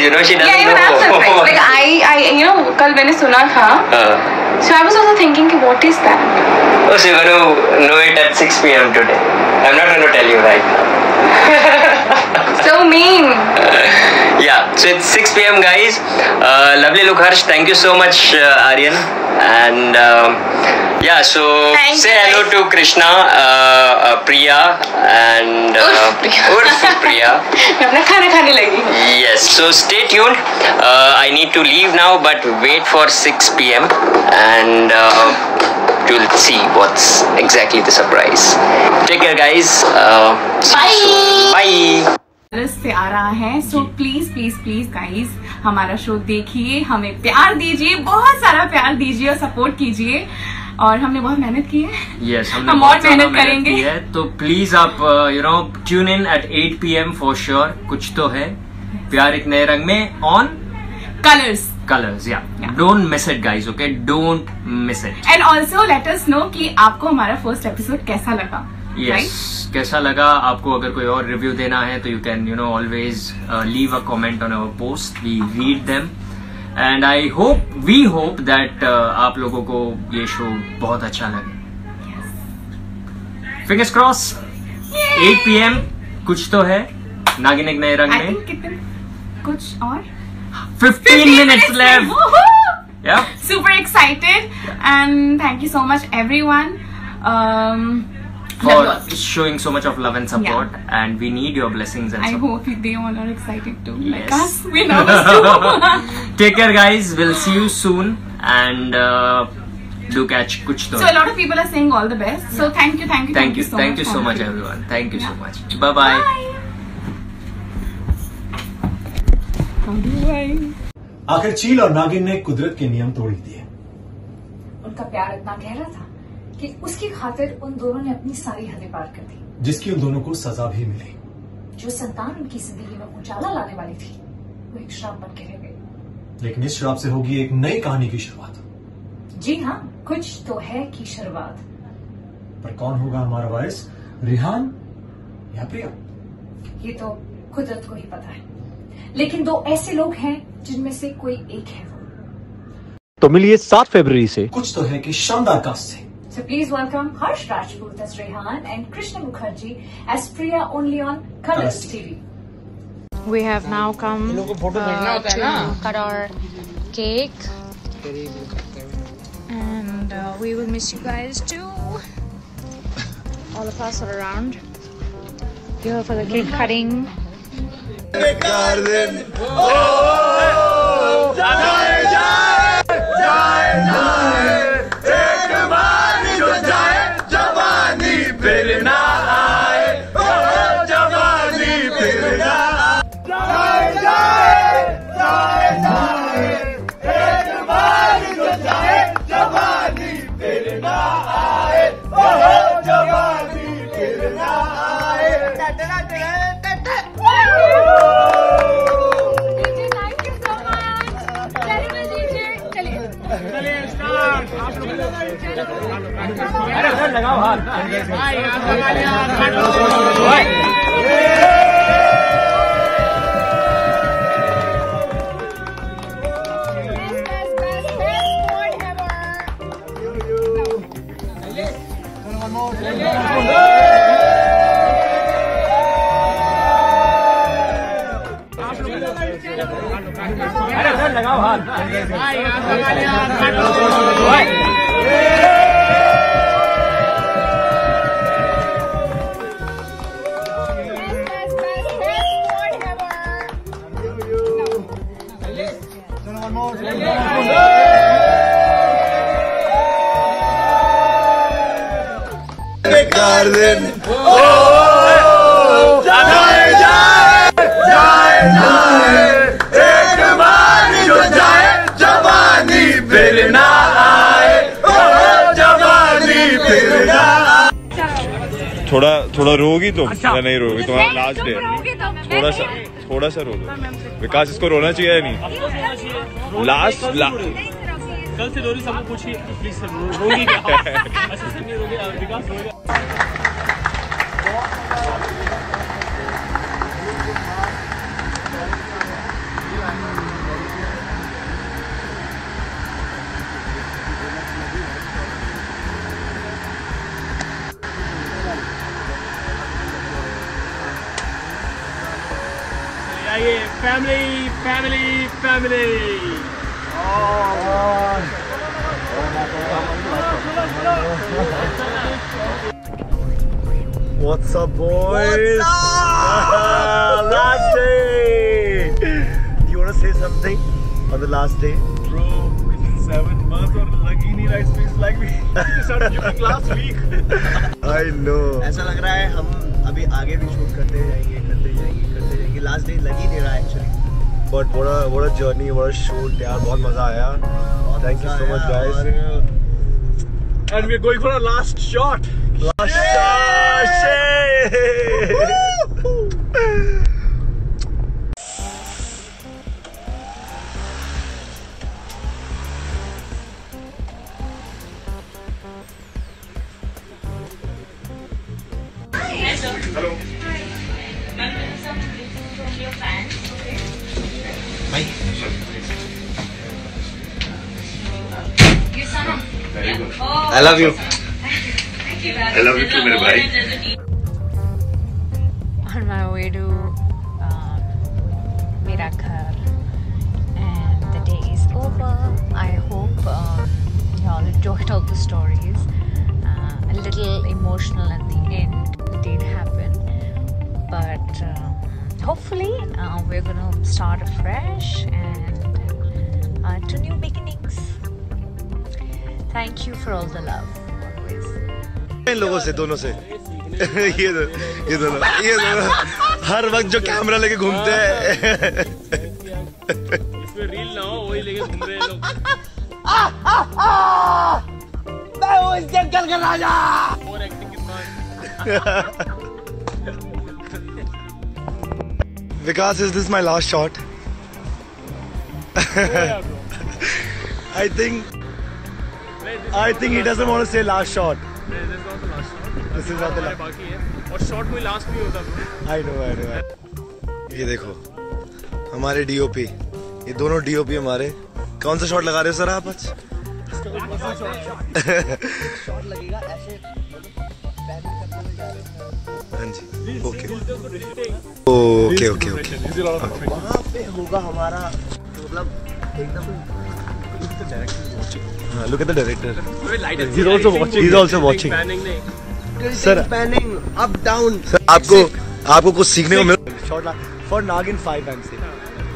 you know, she doesn't Yeah, even I'm know. surprised. Like I, you know, कल मैंने सुना था. So I was also thinking, what is that? Oh, so you're going to know it at 6 p.m. today. I'm not going to tell you right now. So mean. Yeah, so it's 6 p.m. guys. Lovely look, Harsh. Thank you so much, Aryan. And yeah, so Thank say you, hello guys. to Krishna, Priya, and Urf Priya. मैं अपना खाना खाने लगी. Yes, so stay tuned. I need to leave now, but wait for 6 p.m. and you'll see what's exactly the surprise. Take care, guys. See you soon. Bye. से आ रहा है, so please please please guys हमारा show देखिए, हमें प्यार दीजिए, बहुत सारा प्यार दीजिए और सपोर्ट कीजिए. और हमने बहुत मेहनत की है. Yes, हम और मेहनत करेंगे. तो प्लीज आप you know tune in at 8 p.m. For sure. कुछ तो है प्यार एक नए रंग में ऑन कलर्स. या don't miss it guys. Okay, don't miss it. And also let us know कि आपको हमारा फर्स्ट एपिसोड कैसा लगा. Yes, कैसा लगा आपको. अगर कोई और रिव्यू देना है तो you can you know always leave a comment on our post. We read them and we hope that आप लोगों को ये शो बहुत अच्छा लगे. Fingers cross. 8 p.m. कुछ तो है नागिन एक नए रंग में. कुछ और 15 minutes left. Yeah. Super excited and thank you so much everyone. For showing so much of love and support, and we need your blessings and support. I hope they all are excited too, like Yes. us. We're nervous too. Take care, guys. We'll see you soon, and do catch Kuch To. So a lot of people are saying all the best. So thank you so much everyone. Thank you so much. Bye bye. आखिर चील और नागिन ने कुदरत के नियम तोड़ ही दिए. उनका प्यार इतना गहरा था कि उसकी खातिर उन दोनों ने अपनी सारी हदें पार कर दी, जिसकी उन दोनों को सजा भी मिली. जो संतान उनकी जिंदगी में उजाला लाने वाली थी वो एक श्राप बन के रह गई. लेकिन इस श्राप से होगी एक नई कहानी की शुरुआत. जी हाँ, कुछ तो है की शुरुआत. पर कौन होगा हमारा वारिस, रिहान या प्रिया? ये तो कुदरत को ही पता है, लेकिन दो ऐसे लोग हैं जिनमें से कोई एक है वो. तो मिलिए 7 फरवरी से कुछ तो है कि शानदार कास्ट से. So please welcome Harsh Rajput as Rehan and Krishna Mukherjee as Priya, only on Colors TV. We have now come to cut our cake, and we will miss you guys too. All of us are around here for the cake cutting. लगाओ हाथ. लगाओ हाथ. थोड़ा रोगी तुम. अच्छा. या नहीं रोगी? तुम्हारा लास्ट डे. थोड़ा सा रो दो. विकास, इसको रोना चाहिए या नहीं? लास्ट कल से रोगी सबको पूछिए प्लीज. रोगी क्या? असिस्टेंट नहीं रोगी, विकास रोगी. आइए family family family. What's up, boys? Last day. Do you want to say something on the last day? Bro, it's 7 months और लग ही नहीं रहा है, feels like we started shooting last week. I know. ऐसा लग रहा है हम अभी आगे भी शूट करते जाएंगे। लास्ट डे लग ही नहीं रहा है actually. But what a journey, what a shoot यार, बहुत मजा आया। Thank you so much guys. And we're going for our last shot. Last shot. Hello. I love you. I love you too, मेरे भाई. On my way to मेरा घर, and the day is over. I hope you all enjoyed all the stories. A little emotional at the end did happen, but hopefully we're gonna start afresh and to new beginnings. Thank you for all the love always. इन लोगों से, दोनों से ये दोनों हर वक्त जो camera लेके घूमते हैं। इसमें रील ना हो, वही लेके घूम रहे हैं लोग। मैं हूँ इस जंगल का राजा। और एक्टिंग कितना? Vikas, is this my last shot? I think he doesn't want to say last shot. This is not the last. बाकी है और शॉट कोई लास्ट भी होता है। I know. ये देखो हमारे DOP, ये दोनों DOP हमारे। कौन सा शॉट लगा रहे हो सर आप आज? शॉट लगेगा ऐसे। हाँ जी, ओके। वहाँ पे होगा हमारा मतलब एकदम। Look at the director. He's also watching. He's also watching. Sir, panning up down. Sir, आपको कुछ सीखने को मिला? Shot for Nagin 5 I'm saying.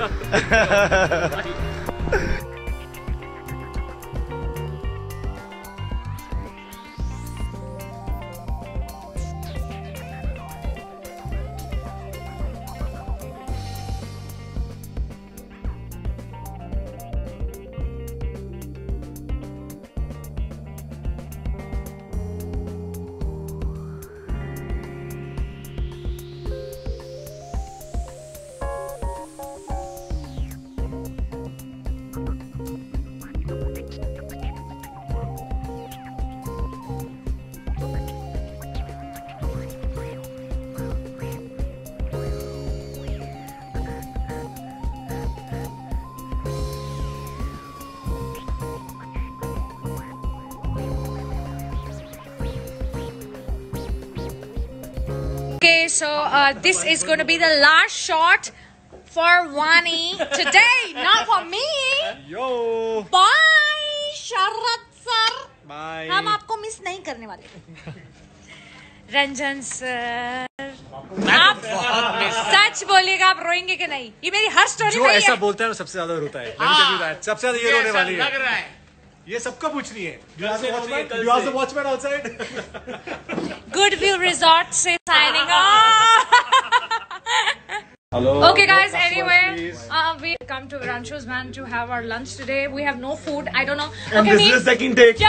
Okay, so this is going to be the last shot for Wani today, not for me. Yo. Bye, Sharad sir. Bye. हम आपको miss नहीं करने वाले. रंजन सर, आप सच बोलिएगा, आप रोएंगे कि नहीं? ये मेरी हर स्टोरी जो में ऐसा बोलता है वो सबसे ज्यादा रोता है। सबसे ज्यादा ये रोने वाली है। ये सबको पूछनी है। You ask the watchman outside. Good View Resort से signing off. Hello. Okay guys, anyway, we come to Ranchu's van to have our lunch today. We have no food. I don't know. And Okay, this is the second take.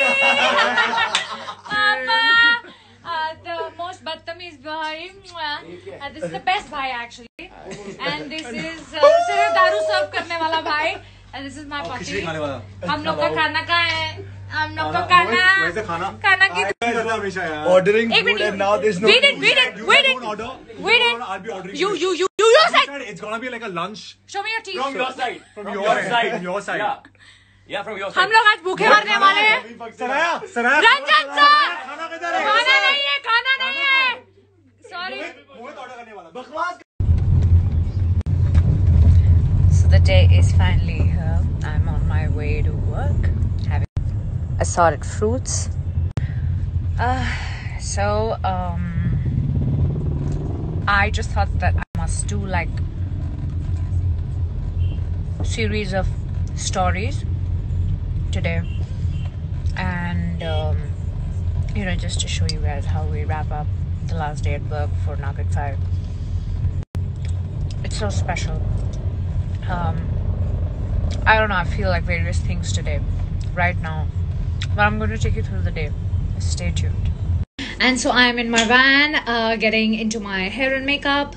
Papa, the most badtamiz bhai. This is the best bhai actually. And this is सिर्फ दारू सर्व करने वाला भाई. And this is my puppy. हम लोग का खाना कहाँ है? हम लोग का खाना की Ordering food and now there's no. Wait it. I'll be ordering. You your side. It's gonna be like a lunch. Show me your teeth. From your side. From your side. Yeah, from your side. हम लोग आज भूखे मरने वाले हैं. सराया. Ranjan sir, खाना नहीं है. Sorry. ऑर्डर करने वाला. बकवास. day is finally here. I'm on my way to work, having assorted fruits. I just thought that I must do like series of stories today, and you know, just to show you guys how we wrap up the last day at work for Nagin 5. It's so special. I don't know, I feel like various things today, right now, but I'm going to take you through the day. Stay tuned. And so I'm in my van, getting into my hair and makeup.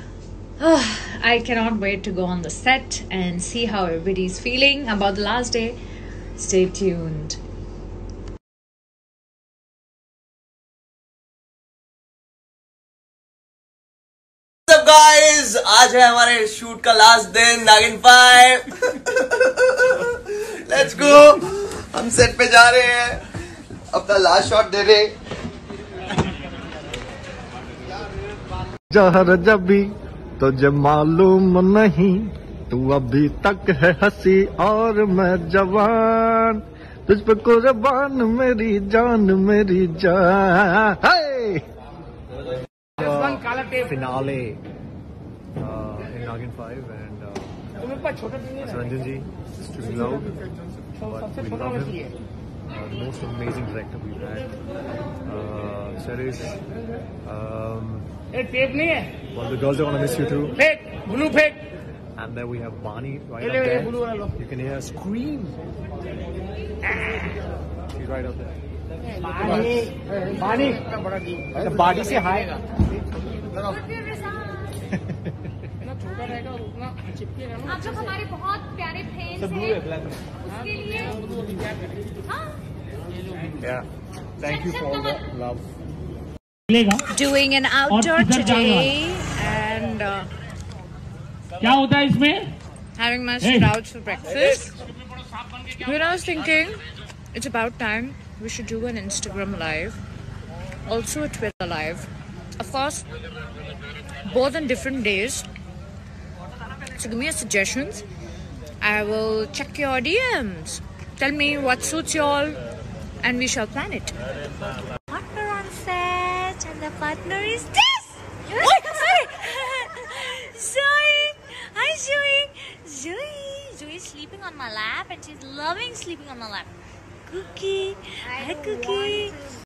I cannot wait to go on the set and see how everybody's feeling about the last day. Stay tuned. What's up guys, आज है हमारे shoot का last दिन Naagin 5. Let's go. हम set पे जा रहे हैं, अपना लास्ट शॉट दे रहे हैं. जहर जबी तुझे मालूम नहीं, तू अभी तक है हंसी और मैं जवान, तुझ पे कुर्बान मेरी जान मेरी जान. Finale in Nagin 5 and Ranjan ji, it's too low, but we love him. The most amazing director we've had. Serish. Well, the girls are gonna miss you too. Blue fake. And then we have Bani right up there. You can hear her scream. She's right up there. Bani. The body से hi. आप लोग हमारे बहुत प्यारे fans हैं, उसके लिए Yeah. Thank you for all the love. Doing an outdoor today and क्या होता है इसमें? having my sprouts for breakfast. When I was thinking, it's about time we should do an Instagram live, also a Twitter live. Of course, both on different days. So give me your suggestions. I will check your DMs. Tell me what suits you all, and we shall plan it. Partner on set, and the partner is this. Sorry. Zoe. Hi, Zoe. Zoe is sleeping on my lap, and she's loving sleeping on my lap. Cookie. Hi, Cookie.